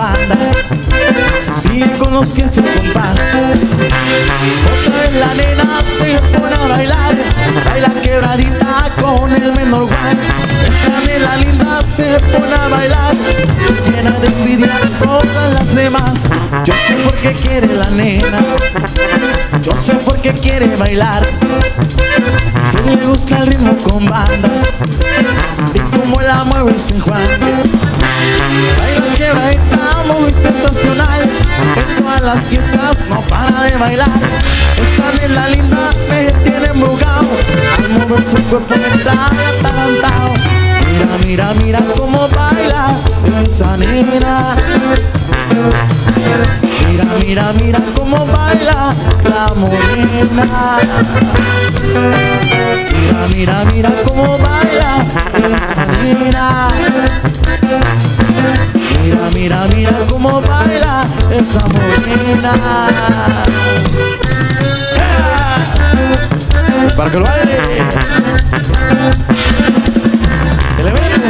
banda, sigue con los pies en compás. Otra vez la nena se pone a bailar, baila quebradita con el menor guay. Esta nena linda se pone a bailar, llena de envidia a todas las demás. Yo sé por qué quiere la nena, yo sé por qué quiere bailar. Que le gusta el ritmo con banda y como la mueve San Juan. Baila quebradita muy sensacional, en todas las fiestas no para de bailar. Esta nena linda me tiene embrujado, al mover su cuerpo me trae atarantado. Mira, mira, mira cómo baila esa nena. Mira, mira, mira cómo baila la morena. Mira, mira, mira cómo baila esa nena. Mira, mira, mira cómo baila esa morena. Para que lo baile. Que le vemos.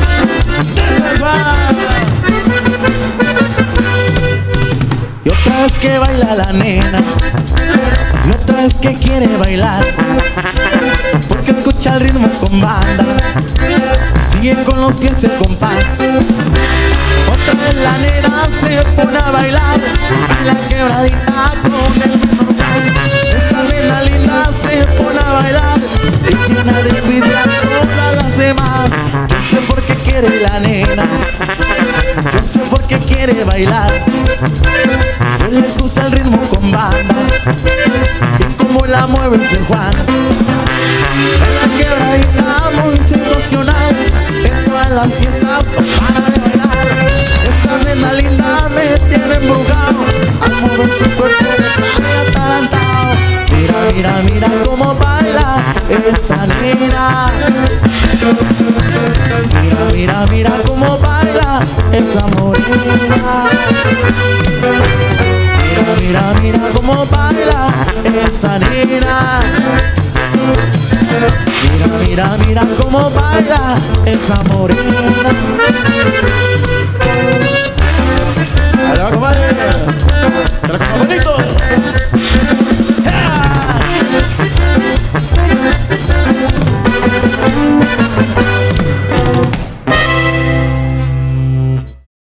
Y otra vez que baila la nena, y otra vez que quiere bailar, porque escucha el ritmo con banda, sigue con los pies en compás. Otra vez la nena se pone a bailar, baila quebradita con el menor guay. Esta nena linda se pone a bailar y llena de envidia a todas las demás. Yo sé por qué quiere la nena, yo sé por qué quiere bailar. Que le gusta el ritmo con banda y como la mueve San Juan. Baila quebradita muy sensacional, en todas las fiestas no para de bailar. Esta nena linda me tiene embrujado, al mover su cuerpo me trae atarantado. Mira, mira, mira cómo baila esa nena. Mira, mira, mira cómo baila esa morena. Mira, mira, mira cómo baila esa nena. Mira, mira, mira cómo baila esa morena. Allá va, compadre.